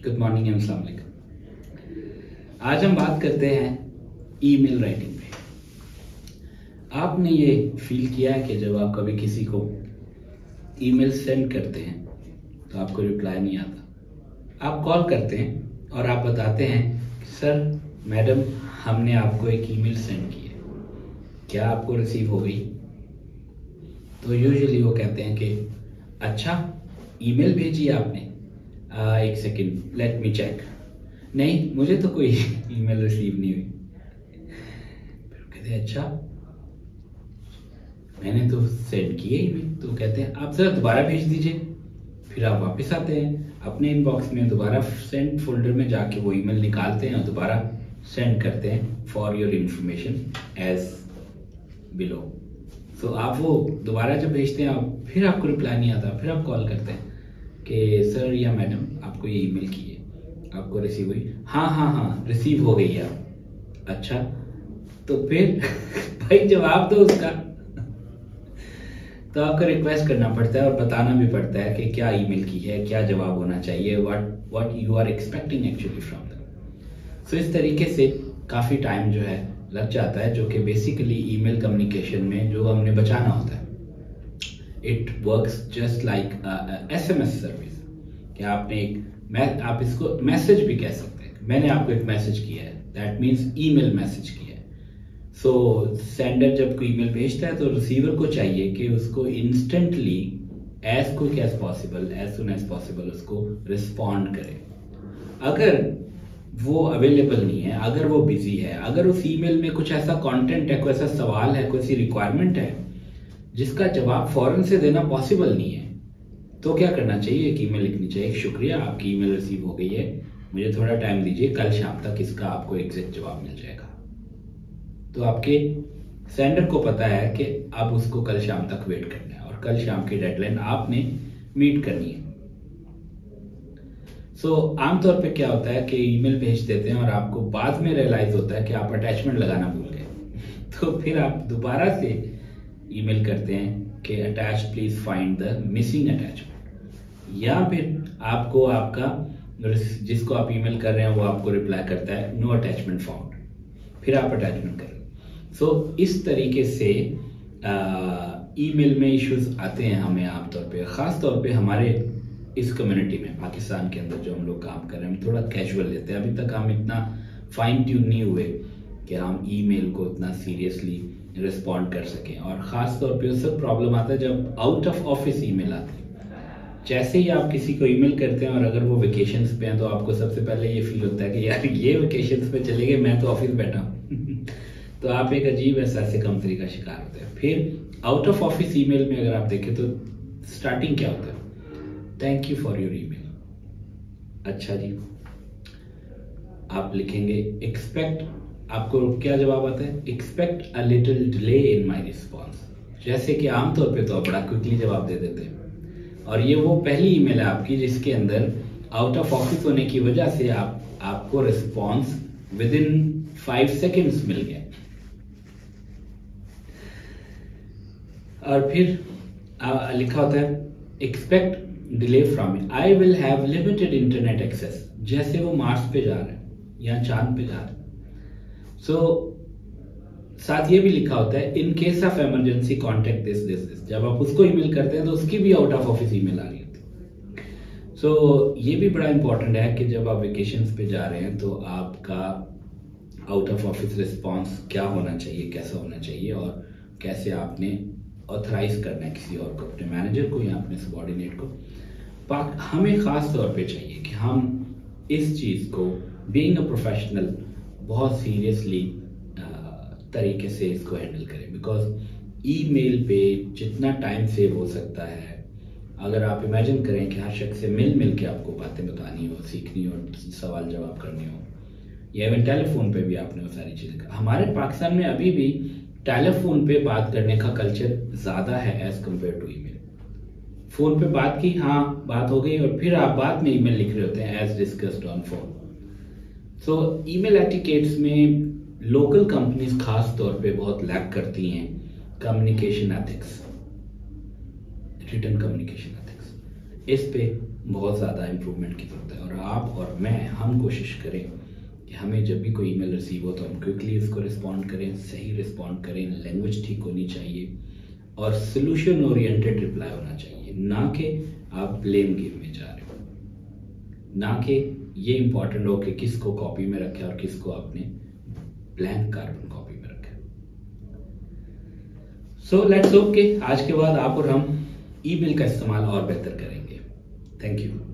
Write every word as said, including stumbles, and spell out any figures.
Good morning and अस्सलाम वालेकुम। आज हम बात करते हैं ईमेल राइटिंग पे। आपने ये फील किया है कि जब आप कभी किसी को ईमेल सेंड करते हैं तो आपको रिप्लाई नहीं आता, आप कॉल करते हैं और आप बताते हैं सर मैडम हमने आपको एक ईमेल सेंड की है, क्या आपको रिसीव हो गई? तो यूजुअली वो कहते हैं कि अच्छा ईमेल भेजी आपने, आ, एक सेकंड लेट मी चेक, नहीं मुझे तो कोई ईमेल रिसीव नहीं हुई। फिर कहते हैं अच्छा मैंने तो सेंड की है ईमेल, तो कहते हैं आप जरा दोबारा भेज दीजिए। फिर आप वापस आते हैं अपने इनबॉक्स में, दोबारा सेंड फोल्डर में जाके वो ईमेल निकालते हैं और दोबारा सेंड करते हैं for your information as below. So आप वो दोबारा जब भेजते हैं आप, फिर आपको रिप्लाई नहीं आता, फिर आप कॉल करते हैं कि सर या मैडम आपको ये ईमेल की है, आपको रिसीव हुई? हाँ हाँ हाँ रिसीव हो गई है। आप अच्छा तो फिर भाई जवाब दो उसका। तो आपको रिक्वेस्ट करना पड़ता है और बताना भी पड़ता है कि क्या ईमेल की है, क्या जवाब होना चाहिए, what what you are expecting actually from them. So इस तरीके से काफ़ी टाइम जो है लग जाता है, जो कि बेसिकली ईमेल कम्युनिकेशन में जो हमने बचाना होता है। It works just like S M S service कि आपने एक, आप इसको मैसेज भी कह सकते हैं, मैंने आपको एक मैसेज किया है, दैट मीन्स ईमेल मैसेज किया है। सो सेंडर जब कोई ईमेल भेजता है तो रिसीवर को चाहिए कि उसको instantly as quick as possible, as soon as possible उसको रिस्पॉन्ड करे। अगर वो अवेलेबल नहीं है, अगर वो बिजी है, अगर उस ईमेल में कुछ ऐसा कंटेंट है, कोई ऐसा सवाल है, कोई ऐसी रिक्वायरमेंट है जिसका जवाब फौरन से देना पॉसिबल नहीं है, तो क्या करना चाहिए? एक ईमेल लिखनी चाहिए, शुक्रिया आपकी ईमेल रिसीव हो गई है, मुझे थोड़ा टाइम दीजिए, कल शाम तक इसका आपको एग्जैक्ट जवाब मिल जाएगा। तो आपके सेंडर को पता है कि अब उसको कल शाम तक वेट करना है और कल शाम की डेडलाइन आपने मीट करनी है। सो so, आमतौर पे क्या होता है कि ईमेल भेज देते हैं और आपको बाद में रियलाइज होता है कि आप अटैचमेंट लगाना भूल गए। तो फिर आप दोबारा से ईमेल करते हैं कि attach please find the missing attachment, या फिर आपको आपका जिसको आप ईमेल कर रहे हैं वो आपको रिप्लाई करता है नो अटैचमेंट फाउंड, फिर आप अटैचमेंट करें। सो so, इस तरीके से ईमेल में इश्यूज आते हैं हमें आमतौर पे, ख़ास तौर पे हमारे इस कम्युनिटी में, पाकिस्तान के अंदर जो हम लोग काम कर रहे हैं, हम थोड़ा कैजुअल लेते हैं। अभी तक हम इतना फाइन ट्यून नहीं हुए कि हम ईमेल को इतना सीरियसली रिस्पॉन्ड कर सकें, और ख़ास तौर पे उससे प्रॉब्लम आता है जब आउट ऑफ ऑफिस ईमेल आती है। जैसे ही आप किसी को ईमेल करते हैं और अगर वो वेकेशंस पे हैं तो आपको सबसे पहले ये फील होता है कि यार ये वेकेशंस पे चले गए, मैं तो ऑफिस बैठा हूँ। तो आप एक अजीब एहसास से कमतरी का शिकार होते हैं। फिर आउट ऑफ ऑफिस ईमेल में अगर आप देखें तो स्टार्टिंग क्या होता है? Thank you for your email. अच्छा जी, आप लिखेंगे एक्सपेक्ट, आपको क्या जवाब आता है? Expect a little delay in my response. जैसे कि आमतौर पे तो आप बड़ा क्विकली जवाब दे देते हैं, और ये वो पहली ईमेल है आपकी जिसके अंदर आउट ऑफ ऑफिस होने की वजह से आप आपको response within five seconds मिल गया। और फिर आ, लिखा होता है expect delay from me, I will have limited internet access. जैसे वो मार्स पे जा रहे हैं या चांद पे जा रहे हैं। सो so, साथ ये भी लिखा होता है in case of emergency contact this this this. जब आप उसको ईमेल करते हैं तो उसकी भी आउट ऑफ ऑफिस ईमेल आ रही होती है। सो so, ये भी बड़ा इंपॉर्टेंट है कि जब आप वेकेशंस पे जा रहे हैं तो आपका आउट ऑफ ऑफिस रिस्पॉन्स क्या होना चाहिए, कैसा होना चाहिए, और कैसे आपने ऑथराइज करना है किसी और को, अपने मैनेजर को या अपने सबॉर्डिनेट को। पाक हमें ख़ास तौर पे चाहिए कि हम इस चीज़ को बीइंग अ प्रोफेशनल बहुत सीरियसली तरीके से इसको हैंडल करें, बिकॉज ईमेल पे जितना टाइम सेव हो सकता है, अगर आप इमेजिन करें कि हर शख्स से मिल मिल के आपको बातें बतानी हो, सीखनी हो, सवाल जवाब करने हो, या इवन टेलीफोन पे भी आपने वो सारी चीज़ें। हमारे पाकिस्तान में अभी भी टेलीफोन पे बात करने का कल्चर ज़्यादा है as compared to email. Phone पे बात की, हाँ बात हो गई, और फिर आप बाद में ईमेल लिख रहे होते हैं as discussed on phone. So email etiquettes में लोकल कंपनीज खास तौर पे बहुत लैक करती हैं communication ethics, written communication ethics. इस पे बहुत ज़्यादा इम्प्रूवमेंट की ज़रूरत है। और आप और मैं हम कोशिश करें कि हमें जब भी कोई ईमेल रिसीव हो तो हम क्विकली इसको रिस्पॉन्ड करें, सही रिस्पॉन्ड करें, लैंग्वेज ठीक होनी चाहिए और सोल्यूशन ओरिएंटेड रिप्लाई होना चाहिए, ना कि आप ब्लेम गेम में जा रहे हो, ना कि ये इंपॉर्टेंट हो कि किसको कॉपी में रखे और किसको आपने ब्लैंक कार्बन कॉपी में रखे। सो लेट्स होप कि आज के बाद आप और हम ईमेल का इस्तेमाल और बेहतर करेंगे। Thank you.